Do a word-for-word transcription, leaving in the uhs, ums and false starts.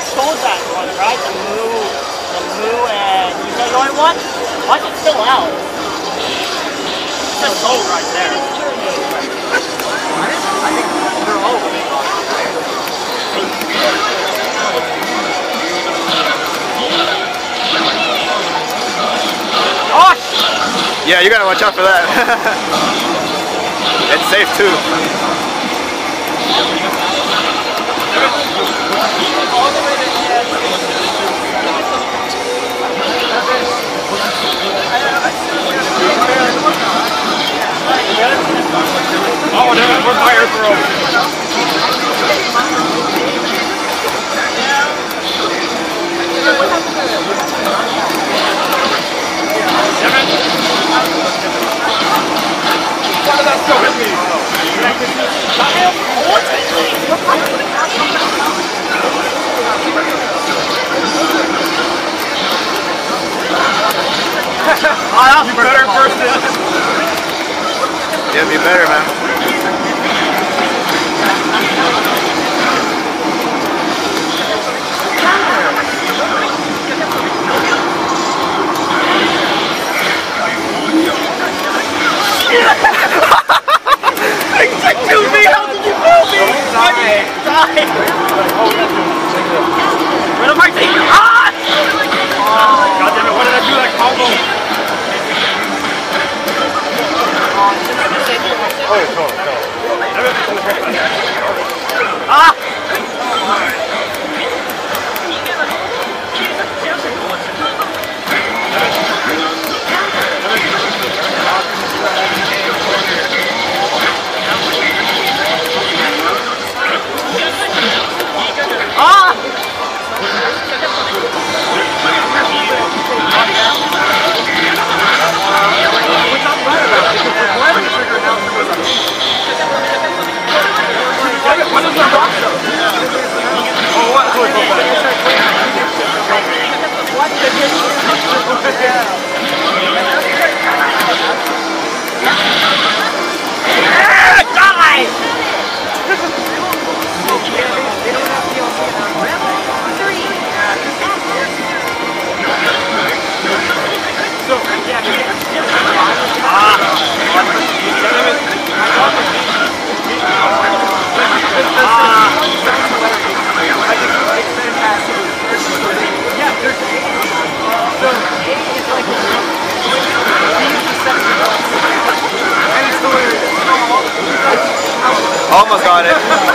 guys sold that one, right? The Moo, the Moo, and you know the only one? Why is it still out? It says sold right there. I think they're all. Oh! Yeah, you gotta watch out for that. It's safe too. Oh, no, we're fire throw. Why did that still hit me? Oh, you better first in. Yeah, be better, man. Excuse me, how did you kill me? I died. What am I thinking? Ah! God damn it, why did I do that combo? Oh, no, no. Ah! Almost got it.